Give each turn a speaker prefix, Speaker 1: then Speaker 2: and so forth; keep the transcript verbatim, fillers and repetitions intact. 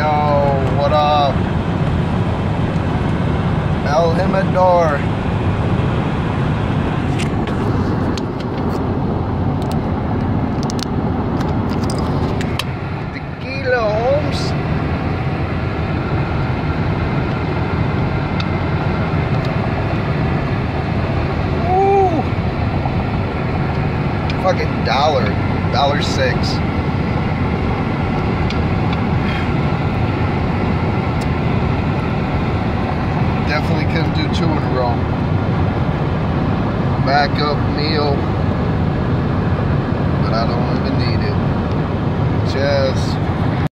Speaker 1: Yo, what up? El Jimador. Tequila, Holmes. Woo! Fucking dollar. Dollar six. Definitely couldn't do two in a row. Backup meal, but I don't even need it. Cheers.